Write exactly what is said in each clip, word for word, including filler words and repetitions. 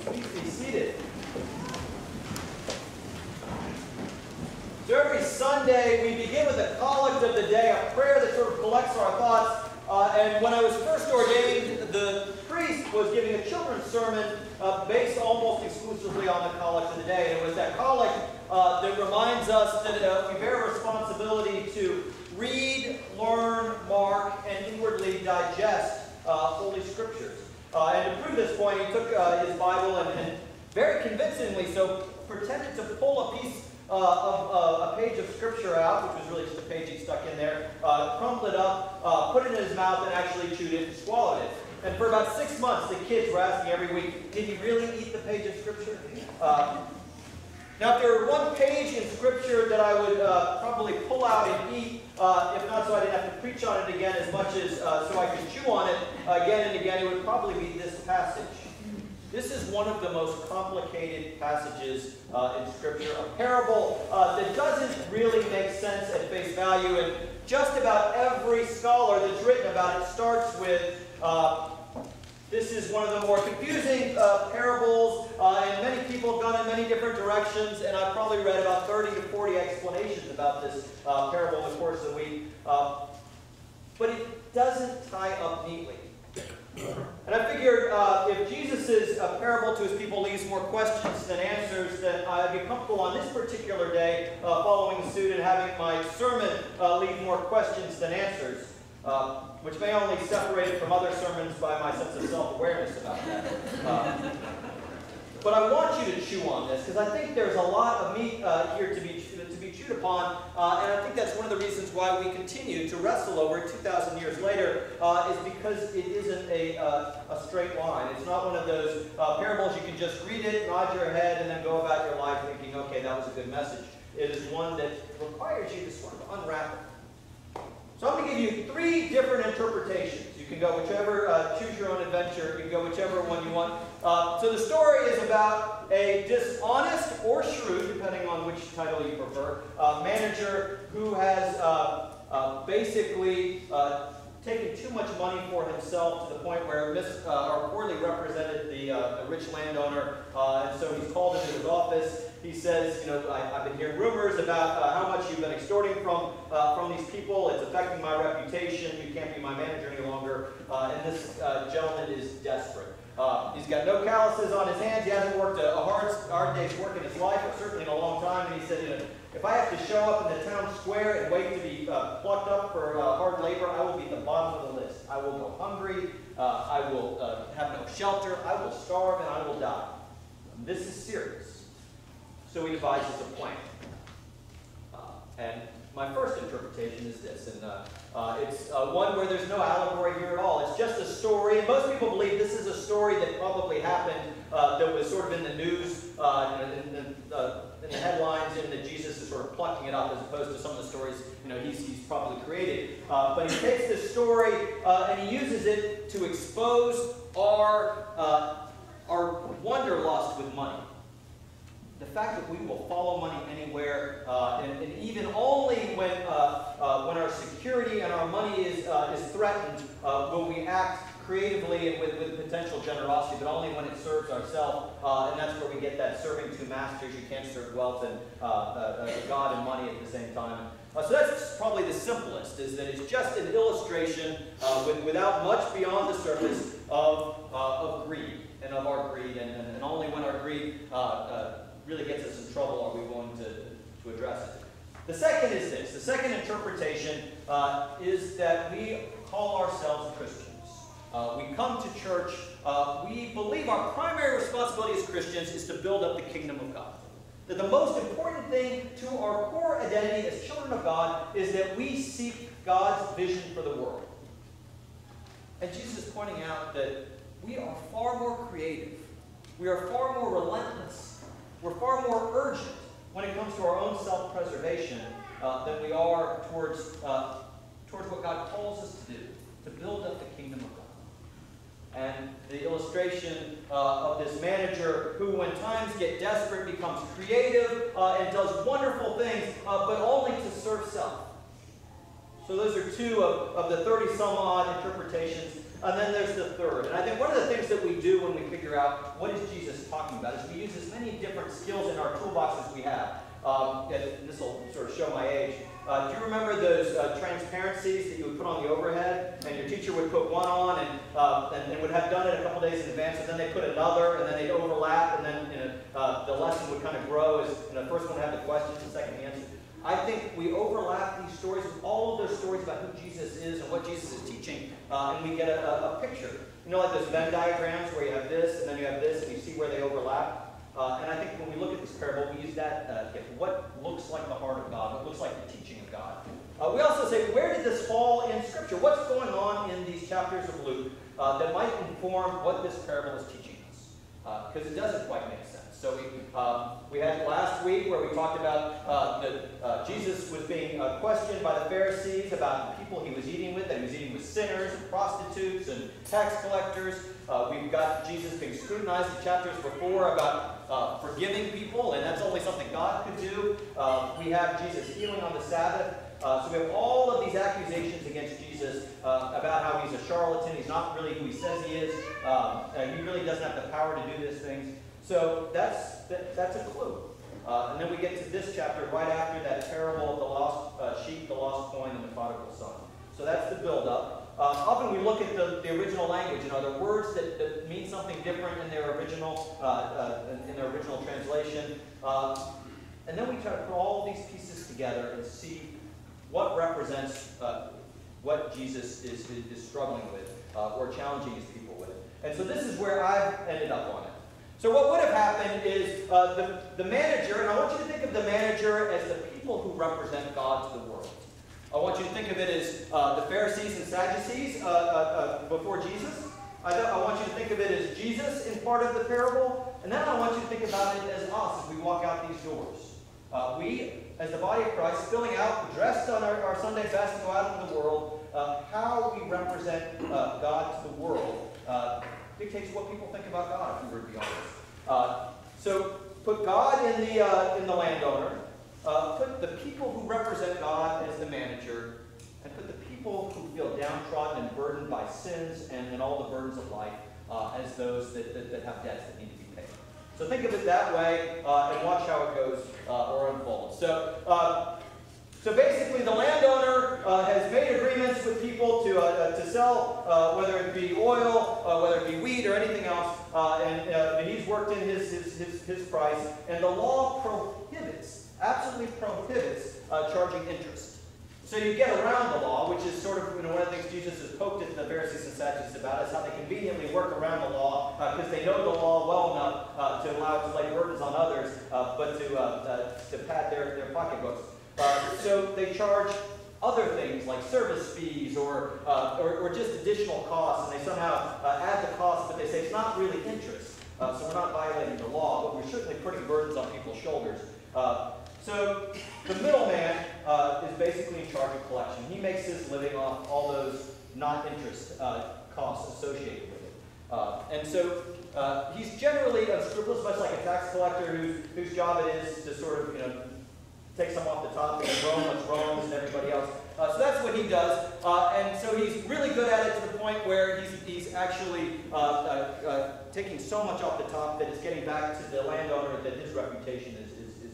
Please be seated. So every Sunday we begin with a collect of the day, a prayer that sort of collects our thoughts. Uh, and when I was first ordained, the priest was giving a children's sermon uh, based almost exclusively on the collect of the day. And it was that collect uh, that reminds us that uh, we bear a responsibility to read, learn, mark, and inwardly digest uh, Holy Scriptures. Uh, and to prove this point, he took uh, his Bible and, and very convincingly so pretended to pull a piece uh, of uh, a page of Scripture out, which was really just a page he stuck in there, uh, crumpled it up, uh, put it in his mouth, and actually chewed it and swallowed it. And for about six months, the kids were asking every week, did he really eat the page of Scripture? Uh, now, if there were one page in Scripture that I would uh, probably pull out and eat, uh, if not so I didn't have to preach on it again as much as uh, so I could chew on it uh, again and again, it would probably be this passage. This is one of the most complicated passages uh, in Scripture, a parable uh, that doesn't really make sense at face value, and just about every scholar that's written about it starts with uh, this is one of the more confusing uh, parables, uh, and many people have gone in many different directions, and I've probably read about thirty to forty explanations about this uh, parable in the course of the week. Uh, but it doesn't tie up neatly. And I figured uh, if Jesus' uh, parable to his people leaves more questions than answers, then I'd be comfortable on this particular day uh, following suit and having my sermon uh, leave more questions than answers. Uh, which may only separate it from other sermons by my sense of self-awareness about that. Uh, but I want you to chew on this, because I think there's a lot of meat uh, here to be, to be chewed upon, uh, and I think that's one of the reasons why we continue to wrestle over it two thousand years later, uh, is because it isn't a, uh, a straight line. It's not one of those uh, parables you can just read it, nod your head, and then go about your life thinking, okay, that was a good message. It is one that requires you to sort of unwrap it. So I'm going to give you three different interpretations. You can go whichever, uh, choose your own adventure. You can go whichever one you want. Uh, so the story is about a dishonest or shrewd, depending on which title you prefer, uh, manager who has uh, uh, basically uh, taken too much money for himself to the point where mis uh, or poorly represented the, uh, the rich landowner. Uh, and so he's called into his office. He says, you know, I, I've been hearing rumors about uh, how much you've been extorting from uh, from these people. It's affecting my reputation. You can't be my manager any longer. Uh, and this uh, gentleman is desperate. Uh, he's got no calluses on his hands. He hasn't worked a, a hard, hard day's work in his life, or certainly in a long time. And he said, you know, if I have to show up in the town square and wait to be uh, plucked up for uh, hard labor, I will be at the bottom of the list. I will go hungry. Uh, I will uh, have no shelter. I will starve, and I will die. And this is serious. So he devises a plan. Uh, and my first interpretation is this, and uh, uh, it's uh, one where there's no allegory here at all. It's just a story, and most people believe this is a story that probably happened, uh, that was sort of in the news, uh, in, in, uh, in the headlines, and that Jesus is sort of plucking it up as opposed to some of the stories, you know, he's, he's probably created. Uh, but he takes this story uh, and he uses it to expose our, uh, our wanderlust with money. The fact that we will follow money anywhere, uh, and, and even only when uh, uh, when our security and our money is uh, is threatened, uh, will we act creatively and with, with potential generosity, but only when it serves ourselves. Uh, and that's where we get that serving two masters. You can't serve wealth and uh, uh, God and money at the same time. Uh, so that's probably the simplest, is that it's just an illustration uh, with, without much beyond the surface of, uh, of greed and of our greed, and, and, and only when our greed uh, uh, really gets us in trouble are we going to, to address it. The second is this. The second interpretation uh, is that we call ourselves Christians. Uh, we come to church. Uh, we believe our primary responsibility as Christians is to build up the kingdom of God. That the most important thing to our core identity as children of God is that we seek God's vision for the world. And Jesus is pointing out that we are far more creative. We are far more relentless. We're far more urgent when it comes to our own self-preservation uh, than we are towards, uh, towards what God calls us to do, to build up the kingdom of God. And the illustration uh, of this manager who, when times get desperate, becomes creative uh, and does wonderful things, uh, but only to serve self. So those are two of, of the thirty-some-odd interpretations. And then there's the third. And I think one of the things that we do when we figure out what is Jesus talking about is we use as many different skills in our toolbox as we have. Um, and this will sort of show my age. Uh, do you remember those uh, transparencies that you would put on the overhead, and your teacher would put one on and, uh, and, and would have done it a couple days in advance, and then they put another, and then they'd overlap, and then you know, uh, the lesson would kind of grow as you know, the first one had the questions, the second the answer. I think we overlap these stories with all of those stories about who Jesus is and what Jesus is teaching, uh, and we get a, a, a picture. You know, like those Venn diagrams where you have this, and then you have this, and you see where they overlap. Uh, and I think when we look at this parable, we use that, uh, what looks like the heart of God, what looks like the teaching of God. Uh, we also say, where did this fall in Scripture? What's going on in these chapters of Luke uh, that might inform what this parable is teaching us? Because uh, it doesn't quite make sense. So we, um, we had last week where we talked about uh, that uh, Jesus was being uh, questioned by the Pharisees about the people he was eating with, that he was eating with sinners and prostitutes and tax collectors. Uh, we've got Jesus being scrutinized in chapters before about uh, forgiving people, and that's only something God could do. Uh, we have Jesus healing on the Sabbath. Uh, so we have all of these accusations against Jesus uh, about how he's a charlatan, he's not really who he says he is, um, uh, he really doesn't have the power to do these things. So that's, that, that's a clue. Uh, and then we get to this chapter right after that parable of the lost uh, sheep, the lost coin, and the prodigal son. So that's the build-up. Uh, often we look at the, the original language, and are there words that, that mean something different in their original, uh, uh, in their original translation? Uh, and then we try to put all these pieces together and see what represents uh, what Jesus is, is, is struggling with uh, or challenging his people with. And so this is where I've ended up on it. So what would have happened is uh, the, the manager, and I want you to think of the manager as the people who represent God to the world. I want you to think of it as uh, the Pharisees and Sadducees uh, uh, uh, before Jesus. I, I want you to think of it as Jesus in part of the parable. And then I want you to think about it as us as we walk out these doors. Uh, we, as the body of Christ, filling out, dressed on our, our Sunday best to go out into the world, uh, how we represent uh, God to the world uh, dictates what people think about God, if we were to be honest. Uh, so put God in the, uh, in the landowner, uh, put the people who represent God as the manager, and put the people who feel downtrodden and burdened by sins and, and all the burdens of life uh, as those that, that, that have debts that need to be paid. So think of it that way, uh, and watch how it goes uh, or unfolds. So, uh, so basically, the landowner uh, has made agreements with people to uh, to sell, uh, whether it be oil, uh, whether it be wheat, or anything else, uh, and uh, he's worked in his, his his his price. And the law prohibits, absolutely prohibits, uh, charging interest. So you get around the law, which is sort of you know, one of the things Jesus has poked at the Pharisees and Sadducees about, is how they conveniently work around the law because uh, they know the law well enough uh, to allow it to lay burdens on others, uh, but to, uh, uh, to pad their, their pocketbooks. Uh, so they charge other things like service fees or, uh, or, or just additional costs, and they somehow uh, add the cost, but they say it's not really interest. Uh, so we're not violating the law, but we're certainly putting burdens on people's shoulders. Uh, So the middleman uh, is basically in charge of collection. He makes his living off all those not interest uh, costs associated with it. Uh, and so uh, he's generally unscrupulous, much like a tax collector whose, whose job it is to sort of, you know, take some off the top and Rome what's Rome's and everybody else. Uh, so that's what he does. Uh, and so he's really good at it to the point where he's, he's actually uh, uh, uh, taking so much off the top that it's getting back to the landowner that his reputation is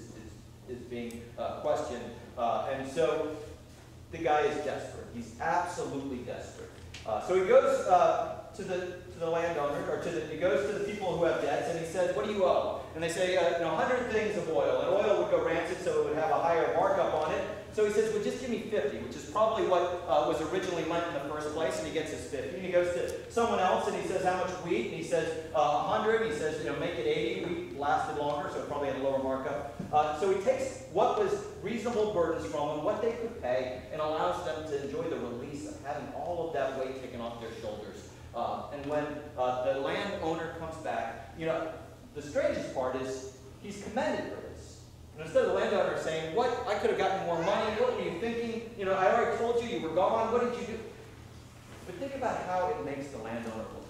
is being uh, questioned. Uh, and so the guy is desperate. He's absolutely desperate. Uh, so he goes uh, to the to the landowner, or to the, he goes to the people who have debts, and he says, "What do you owe?" And they say, uh, "You know, one hundred things of oil." And oil would go rancid, so it would have a higher markup on it. So he says, "Well, just give me fifty," which is probably what uh, was originally lent in the first place. And he gets his fifty. And he goes to someone else, and he says, "How much wheat?" And he says, uh, "one hundred." He says, "You know, make it eighty." Wheat lasted longer, so it probably had a lower markup. Uh, so he takes what was reasonable burdens from them, what they could pay, and allows them to enjoy the release of having all of that weight taken off their shoulders. Uh, and when uh, the landowner comes back, you know, the strangest part is he's commended for this. And instead of the landowner saying, "What? I could have gotten more money. What were you thinking? You know, I already told you you were gone. What did you do?" But think about how it makes the landowner look.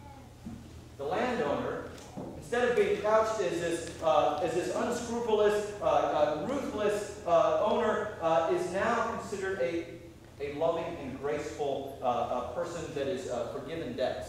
The landowner, instead of being couched as this, uh, as this unscrupulous, uh, uh, ruthless uh, owner, uh, is now considered a, a loving and graceful uh, uh, person that is uh, forgiven debts.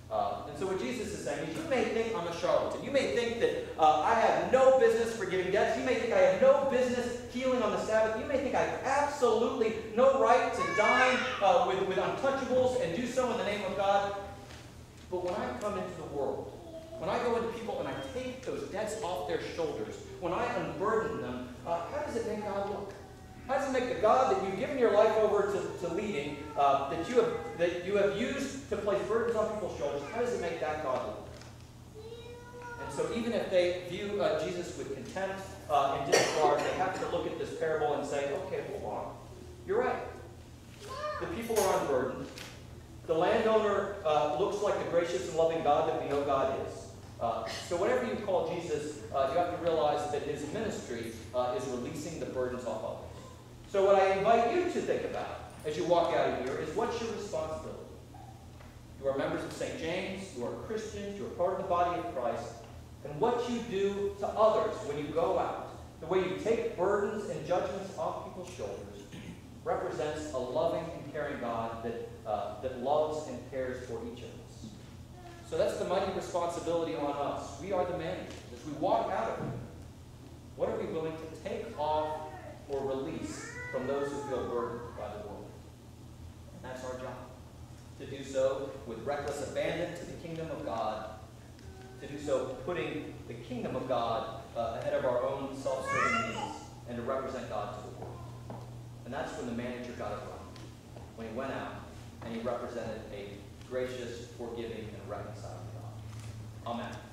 Uh, and so what Jesus is saying is, you may think I'm a charlatan. You may think that uh, I have no business forgiving debts. You may think I have no business healing on the Sabbath. You may think I have absolutely no right to dine uh, with, with untouchables and do so in the name of God. But when I come into the world, when I go into people and I take those debts off their shoulders, when I unburden them, uh, how does it make God look? How does it make the God that you've given your life over to, to leading, uh, that, you have, that you have used to place burdens on people's shoulders, how does it make that God look? And so even if they view uh, Jesus with contempt uh, and disregard, they have to look at this parable and say, okay, hold on. You're right. The people are unburdened. The landowner uh, looks like the gracious and loving God that we know God is. Uh, so whenever you call Jesus, uh, you have to realize that his ministry uh, is releasing the burdens off others. So what I invite you to think about as you walk out of here is, what's your responsibility? You are members of Saint James, you are Christians, you are part of the body of Christ, and what you do to others when you go out, the way you take burdens and judgments off people's shoulders, represents a loving and caring God that, uh, that loves and cares for each of us. So that's the mighty responsibility on us. We are the managers. As we walk out of here, what are we willing to take off or release from those who feel burdened by the world? And that's our job. To do so with reckless abandon to the kingdom of God. To do so putting the kingdom of God uh, ahead of our own self-serving needs, and to represent God to the world. And that's when the manager got it right. When he went out and he represented a gracious, forgiving, and reconciling God. Amen.